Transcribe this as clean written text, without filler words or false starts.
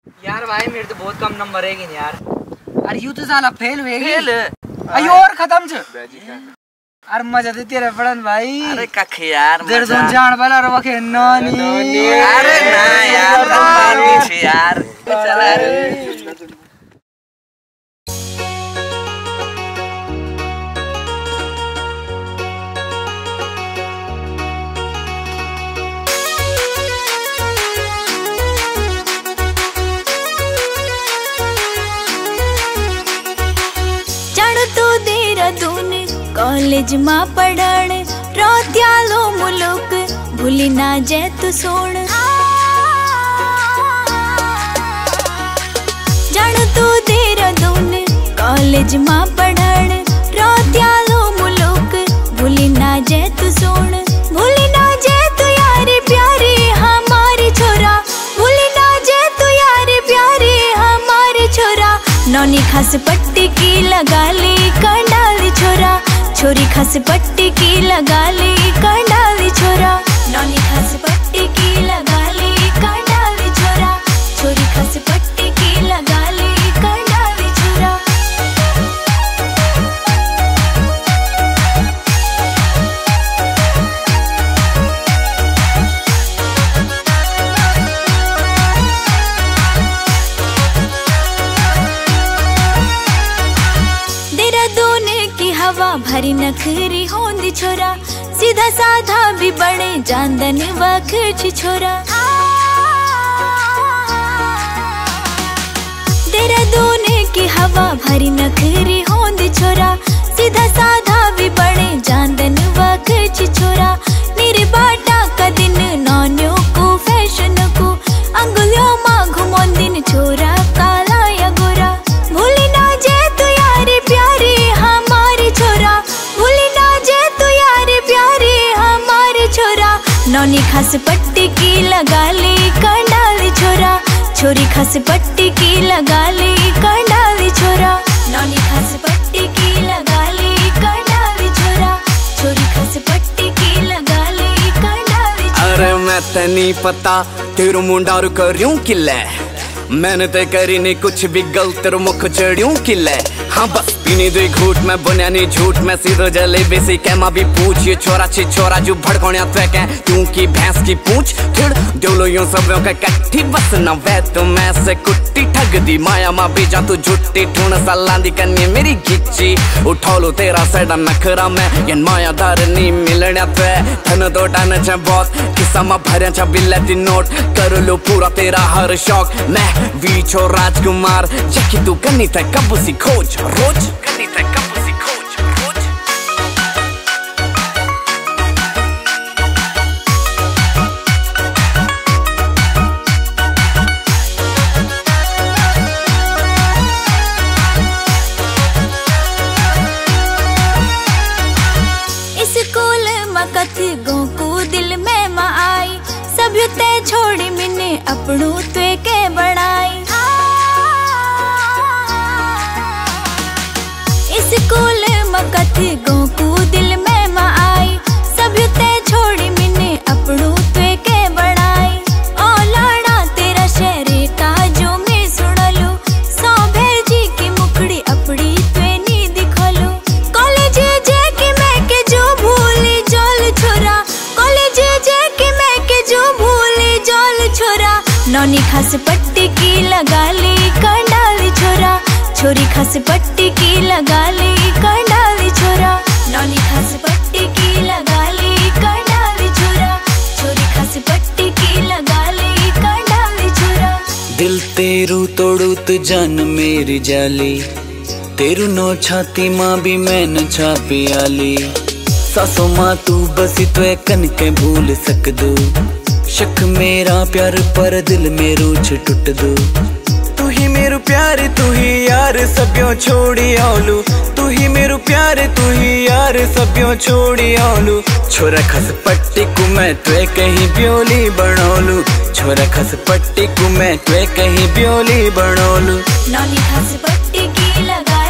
यार भाई मेरे तो बहुत कम नंबर है यार। अरे यू तो साला फेल हुए फेल अयो और खत्म छ। अरे मजा दे तेरे पढ़न भाई। अरे कख यार देर जोन जान वाला रखे नानी। अरे ना यार बात छे यार चल यार। कॉलेज मा पढ़ण रोत्यालो मुलुक भूली ना जे तू सोण। जण तू देहरादून कॉलेज मा पढ़ण रोत्यालो मुलुक भूली ना जे तू सोण। भूली ना जे तू यारी प्यारी हमारी छोरा। भूली ना जे तू यारी प्यारी हमारी छोरा। नौनी खास पट्टी की लगा ली कंडाली छोरा। छोरी खस पट्टी की लगा ली कंडाली छोरा। नौनी खस पट्टी की लगा ली कंडाली छोरा। छोरी खस पट्टी की लगा ली कंडाली छोरा। देहरादून की हवा भरी नखरी होंदी छोरा। सीधा साधा भी बड़े जानदन वखच छोरा। देहरादून की हवा भरी नखरी होंदी छोरा। सीधा साधा भी बड़े जानदन वखच छोरा। मेरे बाटा का दिन नौनियों को फैशन को अंगुलियों मा घुमोंदिन छोरा काला या गोरा। भूली ना जे तू यारी प्यारी हमारी छोरा। भूली ना जे तू यारी प्यारी हमारी छोरा। नौनी खस पट्टी की लगा ली कंडाली छोरा। छोरी खस पट्टी की लगा ली कंडाली छोरा। नौनी खस पट्टी की लगा ली कंडाली छोरा। छोरी खस पट्टी की लगा ली कंडाली छोरा। अरे मैं ते नहीं पता तेरू मुंडा रू करूं किले। मैंने ते करी नहीं कुछ भी गलत तेरू मुख चढ़ियों किले। हाँ बस पीनी दे घूट में बनिया नहीं झूठ में सीधो जलेबी सी कैमा भी पूछ। ये छोरा ची छोरा जो भड़कोनिया तो क्या क्यों की भैंस की पूछ। थिड़ देवलो यूं सब का कट्ठी बस न वे तो मैं से कुट्टी ठग दी माया मा बीजा तू झुट्टी ठूण सलांदी कन्नी मेरी गिच्ची। उठा लो तेरा सड़ा नखरा में यन माया दार नहीं मिलने तो थन दो टन छ बहुत किस्सा मा भरया छ बिल्ले नोट कर लो पूरा तेरा हर शौक। मैं वीचो राजकुमार जकी तू कन्नी थे कब सी खोज रोज कन्नी थे कब सी खोज रोज। स्कूल मकत गो को दिल में मा आई। सभी ते छोड़ी मिने अपनू ते के बनाई। स्कूल मकत गो को दिल में मा आई। सभी ते छोड़ी मिने अपनू ते के बनाई। ओ लाड़ा तेरा शहरे का जो मैं सुनलू सौ भेजी की मुखड़ी अपड़ी ते नी दिखलू। कॉलेज जे की मैं के जो भूली जोल छोरा। कॉलेज जे की मैं के जो भूली जोल छोरा। नौनी खस पट्टी की लगा ली कंडाली छोरा। छोरी खस पट्टी की लगा ली कंडाली छोरा। नौनी खस पट्टी की लगा ली कंडाली छोरा। छोरी खस पट्टी की लगा ली कंडाली छोरा। दिल तेरू तोड़ू तो जान मेरी जाली। तेरू नो छाती माँ भी मैं न छापी आली। सासो माँ तू बसी तो कन के भूल सक दो। शक मेरा प्यार पर दिल मेरो छ टूट दो। तू ही मेरो प्यार तू ही यार सब्यों छोड़ी आलू। तू ही मेरो प्यार तू ही यार सब्यों छोड़ी आलू। छोरा खस पट्टी को मैं त्वे कहीं ब्योली बनोलू। छोरा खस पट्टी को मैं त्वे कहीं ब्योली बनोलू। नौनी खस पट्टी की लगा